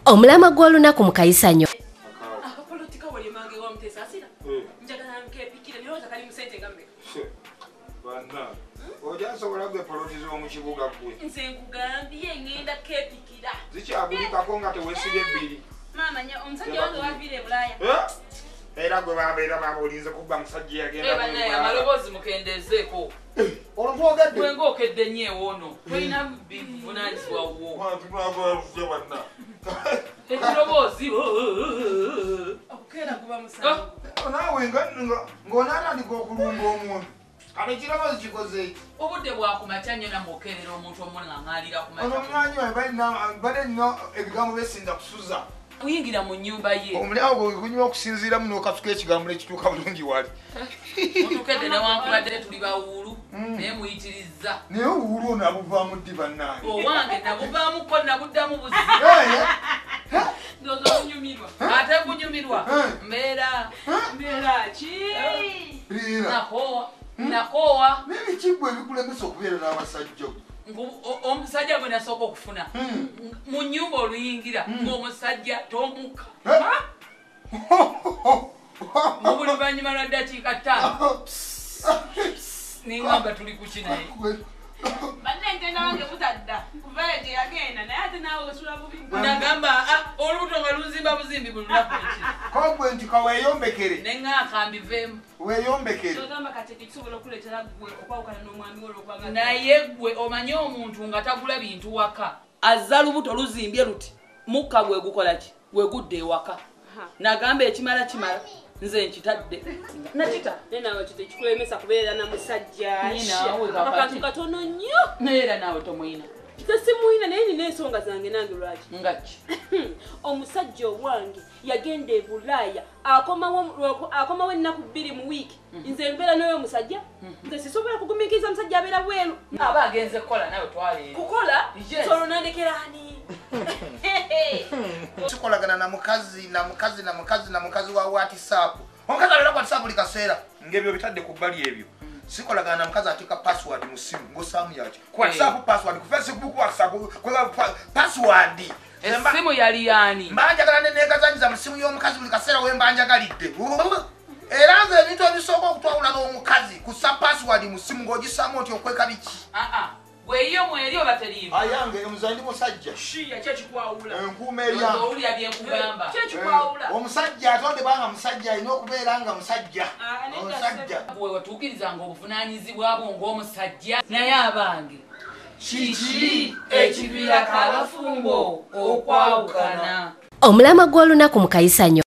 Omulama gw'olunaku mu Kayisanyo. Akapolitika wali mange wa mutesa asira. Njagala nkepikire niroza kali musente ngambe. Bana. Oja sobola gwe politizo mu kibuga gwe. Nze nkugambye ngenda kepikira. Zikyagulika ko nga tewesibye ebbiri. Mama nya omusajja wange wavire Bulaya. Era gwe babeera babulinze kubba musajja yagenda. Bana amalobozi mukendezeeko. Oluvogedde. Gwe ng'okedde nnyo ewono. Toyina bivunaanyizibwa wo. Wantu n'abalufye bana. Ekirobozi. Okera kuba musango. Naawe ng'onaatandika okulumba omuntu. Kale ekirobozi kikoze eki. Obudde bwakumakya nnyo namuokerera omuntu omuŋŋaalira ku ono makya. omwanya bali nno ebigambo besinza kusuza. Uyingira mu nnyumba ye. Omulyango gwe gunyuma okusinziiramu n'okasuka ekigambo ekituuka bulungi wali. Mutukedde newankubadde tuli bawuulu naye muyitirizza. Naye obuwulu ono abuvaamu ddi bannange. Owange nabuvaamuko nabuddamu buzi. Ndozo kunyumirwa. Ate kunyumirwa. Mbeera Ki? nakoowa. N'ebikibwa ebikulemesa okubeera n'abasajja. Omusajja gwe nasooka okufuna mu nnyumba oluyingira ng'omusajja tomukka mu buli luvannyuma lwa ddakiika 5 ningamba tuli ku kinaye Banne ntenda wange butadda. Kuvayo gye yagenda naye ate naawe osula bubi. nagamba olubuto nga luzimba buzimbi buli lunaku eki Kogwe nti kaweeyombekere. neŋŋaaka mbiveemu Weeyombekere. Sogamba kati kisobola okuleetera ggwe okwawukana n'omwami wo olw'okwagala. naye ggwe omanye omuntu nga tagula bintu waka azza lubuto luzimbye luti mukka gwe gukola ki gwe gudde ewaka nagamba ekimala kimala nze nkitadde nakita Naawe kikulemesa kubeera na musajja. Naawe kakati. Akantu katono nnyo. naye era naawe tomuyina Tesimuyina naye nina ensonga zange nange lwaki. ngaki Omusajja owange yagenda e Bulaaya akomawo ennaku 2 mu wiiki. Nze mbeera n'oyo omusajja. Nze sisobola kugumiikiriza omusajja abeera bweru. aba agenze kukola nawe twaleero Kukola? Yes. Solo nandekera ani? Tukolagana na mukazi wa WhatsApp. Omukazi alera ku WhatsApp buli kaseera ng'ebyo bitadde ku bbali ebyo. Sikolagana na mukazi ateeka password mu simu ng'osaamu yaki. Ku WhatsApp password, ku Facebook WhatsApp, password. essimu yali yaani Mbanjagala neneegazanyiza mu simu y'omukazi buli kaseera we mbanjagalidde. Era nze ebintu ebisooka okutwawula n'omukazi kussa password mu simu ng'ogisaamu oti okweka biki. bweyo mweri oba teriimu Ayange omuzandi musajja. Shiya kye kikwawula. Enkuuma eryange. owulira byenkugamba Kye kikwawula. Omusajja atonde banga musajja alina okubeera nga musajja. Omusajja. bwe watuukirizanga obuvunaanyizibwa bwo ng'omusajja naye abange kiki ekiviirako abafumbo okwawukana Omulama gw'olunaku mu Kayisanyo.